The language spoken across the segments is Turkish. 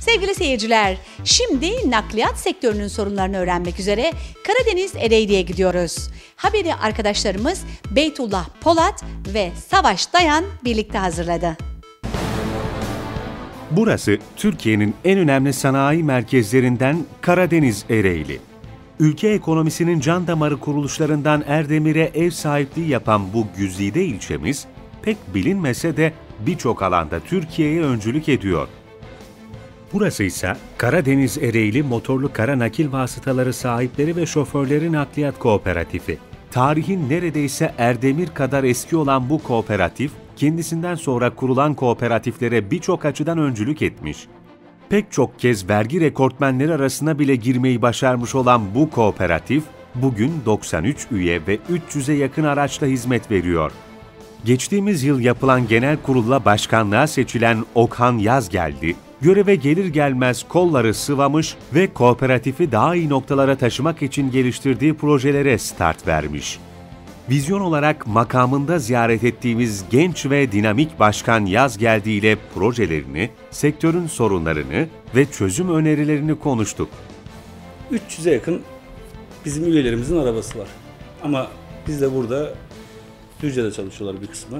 Sevgili seyirciler, şimdi nakliyat sektörünün sorunlarını öğrenmek üzere Karadeniz Ereğli'ye gidiyoruz. Haberi arkadaşlarımız Beytullah Polat ve Savaş Dayan birlikte hazırladı. Burası Türkiye'nin en önemli sanayi merkezlerinden Karadeniz Ereğli. Ülke ekonomisinin can damarı kuruluşlarından Erdemir'e ev sahipliği yapan bu güzide ilçemiz, pek bilinmese de birçok alanda Türkiye'ye öncülük ediyor. Burası ise Karadeniz Ereğli Motorlu Kara Nakil Vasıtaları Sahipleri ve Şoförleri Nakliyat Kooperatifi. Tarihin neredeyse Erdemir kadar eski olan bu kooperatif, kendisinden sonra kurulan kooperatiflere birçok açıdan öncülük etmiş. Pek çok kez vergi rekortmenleri arasına bile girmeyi başarmış olan bu kooperatif, bugün 93 üye ve 300'e yakın araçla hizmet veriyor. Geçtiğimiz yıl yapılan genel kurulla başkanlığa seçilen Okan Yazgeldi, göreve gelir gelmez kolları sıvamış ve kooperatifi daha iyi noktalara taşımak için geliştirdiği projelere start vermiş. Vizyon olarak makamında ziyaret ettiğimiz genç ve dinamik Başkan Yazgeldi ile projelerini, sektörün sorunlarını ve çözüm önerilerini konuştuk. 300'e yakın bizim üyelerimizin arabası var. Ama biz de burada Düzce'de çalışıyorlar bir kısmı.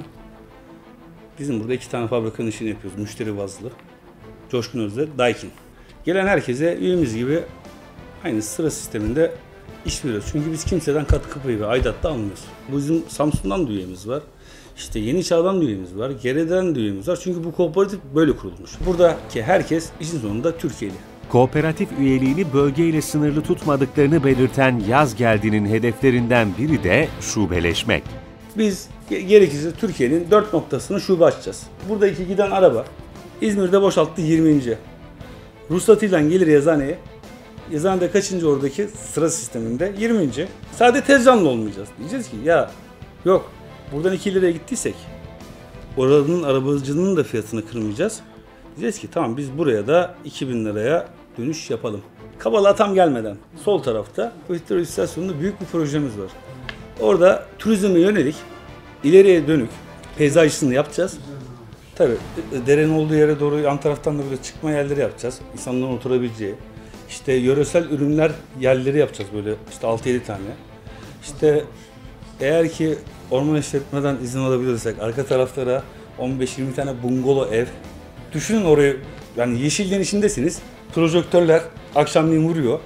Bizim burada 2 tane fabrikanın işini yapıyoruz. Müşteri bazlı. Coşkun Özde, Daikin. Gelen herkese üyemiz gibi aynı sıra sisteminde iş veriyoruz. Çünkü biz kimseden katkı payı ve aidat da almıyoruz. Bu bizim Samsun'dan da üyemiz var. İşte Yeni Çağ'dan da üyemiz var. Gere'den de üyemiz var. Çünkü bu kooperatif böyle kurulmuş. Buradaki herkes işin sonunda Türkiye'li. Kooperatif üyeliğini bölgeyle sınırlı tutmadıklarını belirten Yazgeldi'nin hedeflerinden biri de şubeleşmek. Biz gerekirse Türkiye'nin 4 noktasını şube açacağız. Buradaki giden araba İzmir'de boşalttı 20. Ruhsatıyla gelir Yazıhane'ye. Yazıhane'de kaçıncı oradaki sıra sisteminde? 20. Sadece tezcanlı olmayacağız. Diyeceğiz ki ya yok buradan 2 liraya gittiysek oranın arabacının da fiyatını kırmayacağız. Diyeceğiz ki tamam biz buraya da 2000 liraya dönüş yapalım. Kabalığa tam gelmeden sol tarafta petrol istasyonunda büyük bir projemiz var. Orada turizme yönelik ileriye dönük peyzajını yapacağız. Tabii derenin olduğu yere doğru yan taraftan da böyle çıkma yerleri yapacağız. İnsanların oturabileceği. İşte yöresel ürünler yerleri yapacağız böyle işte 6-7 tane. İşte eğer ki orman işletmeden izin alabilirsek arka taraflara 15-20 tane bungalov ev. Düşünün orayı yani yeşilliğin içindesiniz. Projektörler akşamleyin vuruyor.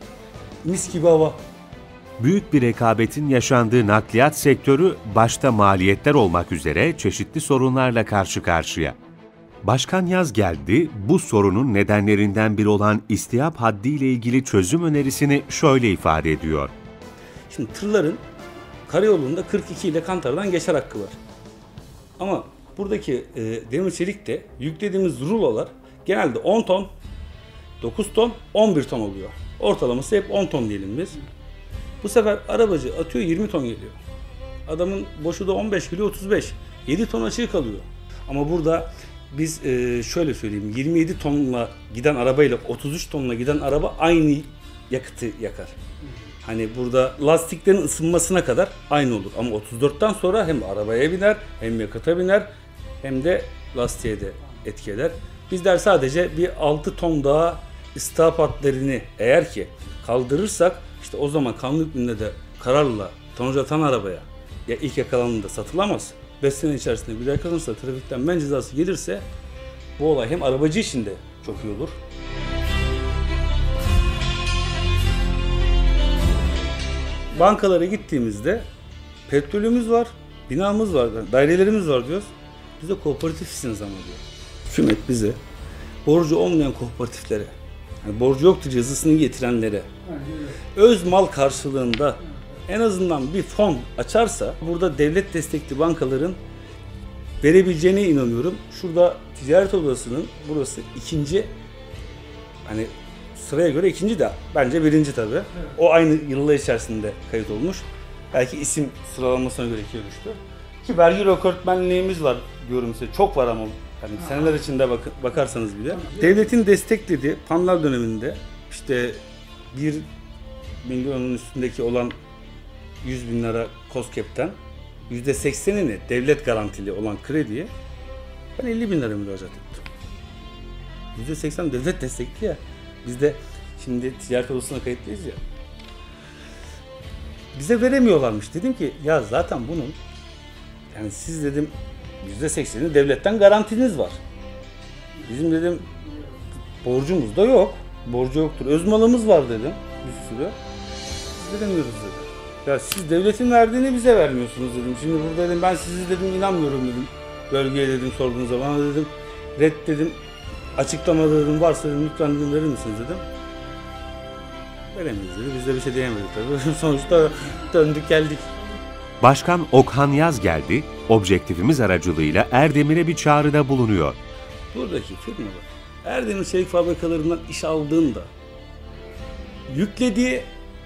Mis gibi hava. Büyük bir rekabetin yaşandığı nakliyat sektörü başta maliyetler olmak üzere çeşitli sorunlarla karşı karşıya. Başkan Yazgeldi bu sorunun nedenlerinden biri olan istihap haddi ile ilgili çözüm önerisini şöyle ifade ediyor. Şimdi tırların karayolunda 42 ile Kantar'dan geçer hakkı var. Ama buradaki demir çelikte yüklediğimiz rulolar genelde 10 ton, 9 ton, 11 ton oluyor. Ortalaması hep 10 ton diyelim biz. Bu sefer arabacı atıyor 20 ton geliyor. Adamın boşu da 15 kilo 35. 7 ton açığı kalıyor. Ama burada biz şöyle söyleyeyim 27 tonla giden arabayla 33 tonla giden araba aynı yakıtı yakar. Hani burada lastiklerin ısınmasına kadar aynı olur. Ama 34'ten sonra hem arabaya biner hem yakıta biner hem de lastiğe de etki eder. Bizler sadece bir 6 ton daha istihap hadlerini eğer ki kaldırırsak işte o zaman kanun hükmünde de kararla tonaj atan arabaya ya ilk yakalandığında satılamaz. 5 sene içerisinde bir yakalanırsa trafikten men cezası gelirse bu olay hem arabacı için de çok iyi olur. Bankalara gittiğimizde petrolümüz var, binamız var, dairelerimiz var diyoruz. Biz de kooperatifsiniz ama diyor. Hükümet bize borcu olmayan kooperatiflere, yani borcu yoktur yazısını getirenlere öz mal karşılığında en azından bir fon açarsa burada devlet destekli bankaların verebileceğine inanıyorum. Şurada ticaret odasının burası ikinci hani sıraya göre ikinci de bence birinci tabii. Evet. O aynı yıllar içerisinde kayıt olmuş. Belki isim sıralamasına göre ikiye düştü. Ki vergi rekortmenliğimiz var diyorum size. Çok var ama hani seneler içinde bakarsanız bile. Devletin desteklediği Panlar döneminde işte 1 milyonun üstündeki olan 100 bin lira KOSGEB'ten %80'ini devlet garantili olan krediye ben 50 bin lira müracaat ettim. %80 devlet destekli ya. Biz de şimdi ticaret odasına kayıtlıyız ya. Bize veremiyorlarmış. Dedim ki ya zaten bunun yani siz dedim %80'i devletten garantiniz var. Bizim dedim borcumuz da yok. Borcu yoktur. Öz malımız var dedim bir sürü. Biz veremiyoruz dedim. Ya siz devletin verdiğini bize vermiyorsunuz dedim. Şimdi burada dedim ben sizi dedim inanmıyorum dedim. Bölgeye dedim sorduğunuz zaman dedim red dedim. Açıklamada dedim varsa dedim lütfen dedim verir misiniz dedim. Veremeyiz dedi. Biz de bir şey diyemedik tabii. Sonuçta döndük geldik. Başkan Okhan Yazgeldi, objektifimiz aracılığıyla Erdemir'e bir çağrıda bulunuyor. Buradaki firmalar Erdemir Çelik Fabrikalarından iş aldığında yüklediği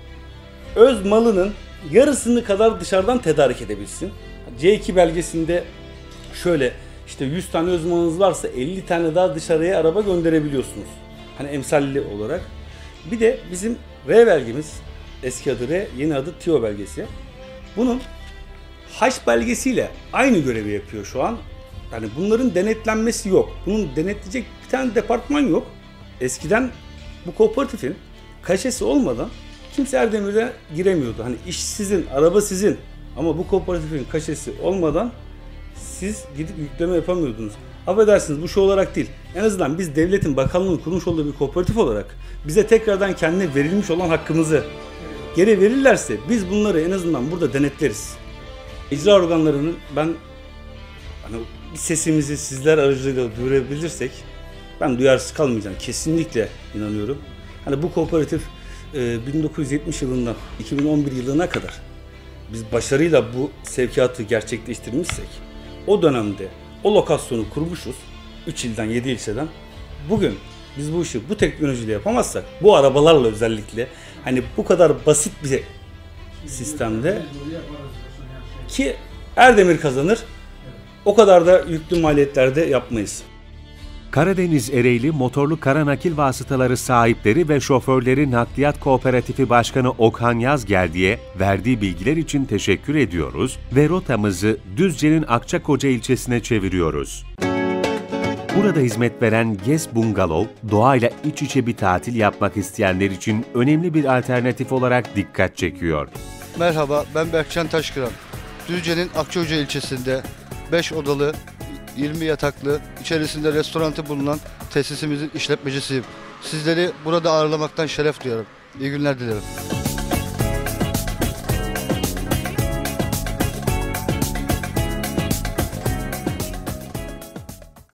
öz malının yarısını kadar dışarıdan tedarik edebilsin. C2 belgesinde şöyle işte 100 tane öz malınız varsa 50 tane daha dışarıya araba gönderebiliyorsunuz. Hani emsalli olarak. Bir de bizim R belgemiz, eski adı R, yeni adı TİO belgesi. Bunun H belgesiyle aynı görevi yapıyor şu an. Yani bunların denetlenmesi yok. Bunun denetleyecek bir tane departman yok. Eskiden bu kooperatifin kaşesi olmadan kimse Erdemir'e giremiyordu. Hani iş sizin, araba sizin. Ama bu kooperatifin kaşesi olmadan siz gidip yükleme yapamıyordunuz. Affedersiniz bu şu olarak değil. En azından biz devletin bakanlığının kurmuş olduğu bir kooperatif olarak bize tekrardan kendine verilmiş olan hakkımızı geri verirlerse biz bunları en azından burada denetleriz. İcra organlarının ben hani bir sesimizi sizler aracılığıyla duyurabilirsek ben duyarsız kalmayacağım. Kesinlikle inanıyorum. Hani bu kooperatif 1970 yılından 2011 yılına kadar biz başarıyla bu sevkiyatı gerçekleştirmişsek o dönemde o lokasyonu kurmuşuz. 3 ilden 7 ilçeden. Bugün biz bu işi bu teknolojiyle yapamazsak bu arabalarla özellikle hani bu kadar basit bir sistemde ki Erdemir kazanır o kadar da yüklü maliyetlerde yapmayız. Karadeniz Ereğli Motorlu Kara Nakil Vasıtaları sahipleri ve şoförleri Nakliyat Kooperatifi Başkanı Okhan Yazgeldi'ye verdiği bilgiler için teşekkür ediyoruz ve rotamızı Düzce'nin Akçakoca ilçesine çeviriyoruz. Burada hizmet veren Gez Bungalov, doğayla iç içe bir tatil yapmak isteyenler için önemli bir alternatif olarak dikkat çekiyor. Merhaba, ben Berkcan Taşkıran. Düzce'nin Akçakoca ilçesinde 5 odalı, 20 yataklı, içerisinde restoranı bulunan tesisimizin işletmecisiyim. Sizleri burada ağırlamaktan şeref duyuyorum. İyi günler dilerim.